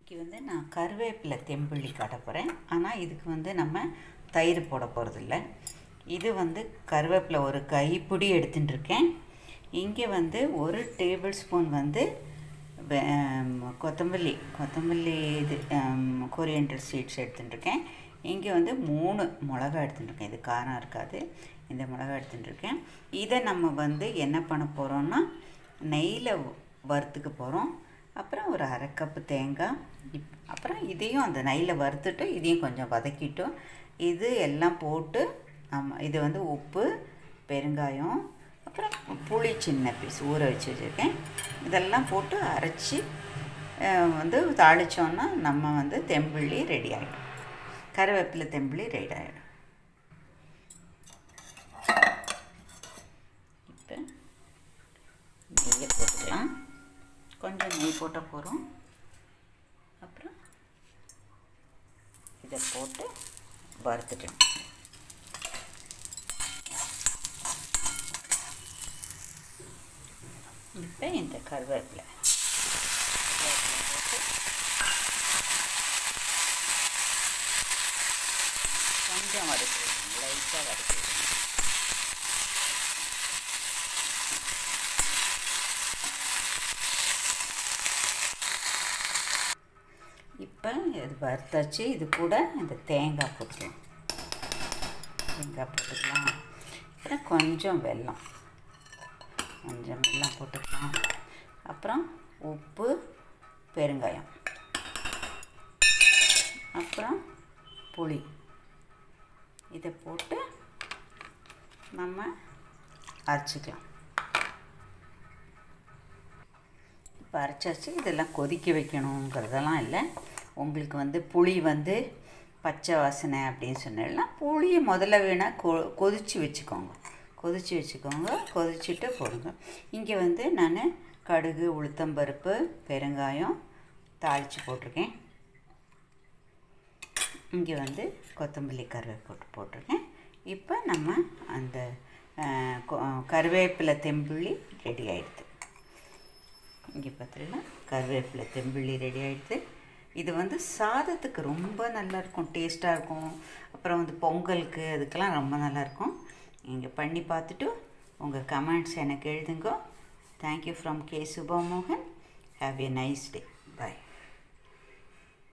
இன்றைக்கி வந்து நான் கருவேப்பிலை தெம்புள்ளி காட்ட போகிறேன். ஆனால் இதுக்கு வந்து நம்ம தயிர் போட போகிறதில்ல. இது வந்து கருவேப்பிலை ஒரு கைப்பிடி எடுத்துட்டுருக்கேன். இங்கே வந்து 1 டேபிள் ஸ்பூன் வந்து கொத்தமல்லி இது கொரியண்டர் சீட்ஸ் எடுத்துட்டுருக்கேன். இங்கே வந்து 3 மிளகா எடுத்துட்டுருக்கேன். இது காரம் இருக்காது. இந்த மிளகா எடுத்துட்டுருக்கேன். இதை நம்ம வந்து என்ன பண்ண போகிறோன்னா நெய்யில் வறுத்துக்க போகிறோம். அப்புறம் ஒரு 1/2 கப்பு தேங்காய், அப்புறம் இதையும் அந்த நெய்யில் வறுத்துட்டு இதையும் கொஞ்சம் வதக்கிட்டோம். இது எல்லாம் போட்டு இது வந்து உப்பு, பெருங்காயம், அப்புறம் புளி சின்ன பீஸ் ஊற வச்சு வச்சுருக்கேன். இதெல்லாம் போட்டு அரைச்சி வந்து தாளித்தோன்னா நம்ம வந்து தெம்புள்ளி ரெடி ஆகிடும். கருவேப்பிலை தெம்புள்ளி ரெடி ஆகிடும். இப்போ நெய்யை போட்டுக்கலாம். கொஞ்சம் நெய் போட்ட போகிறோம். அப்புறம் இதை போட்டு வறுத்துட்டோம். இப்போ இந்த கருவேப்பிலை போட்டு கொஞ்சம் வறுத்துக்கணும், லைட்டாக வறுத்துக்கணும். இப்போ இது வறுத்தாச்சு. இது கூட இந்த தேங்காய் போட்டுக்கலாம். அப்புறம் கொஞ்சம் வெல்லம் போட்டுக்கலாம். அப்புறம் உப்பு, பெருங்காயம், அப்புறம் புளி, இதை போட்டு நம்ம அரைச்சிக்கலாம். இப்போ அரைச்சாச்சு. இதெல்லாம் கொதிக்க வைக்கணுங்கிறதெல்லாம் இல்லை. உங்களுக்கு வந்து புளி வந்து பச்சை வாசனை அப்படின்னு சொன்னா புளியை முதல்ல வேணால் கொதித்து வச்சுக்கோங்க. கொதிச்சுட்டு போடுங்க. இங்கே வந்து நான் கடுகு, உளுத்தம்பருப்பு, பெருங்காயம் தாளித்து போட்டிருக்கேன். இங்கே வந்து கொத்தமல்லி கருவேப்பிலை போட்டிருக்கேன். இப்போ நம்ம அந்த கருவேப்பிலை தெம்புள்ளி ரெடி ஆகிடுது. இங்கே பார்த்தீங்கன்னா கருவேப்பிலை தெம்புள்ளி ரெடி ஆகிடுது. இது வந்து சாதத்துக்கு ரொம்ப நல்லாயிருக்கும், டேஸ்ட்டாக இருக்கும். அப்புறம் வந்து பொங்கலுக்கு அதுக்கெல்லாம் ரொம்ப நல்லாயிருக்கும். நீங்கள் பண்ணி பார்த்துட்டு உங்கள் கமெண்ட்ஸ் எனக்கு எழுதுங்க. தேங்க்யூ ஃப்ரம் கே சுபா மோகன். Have a nice day. Bye.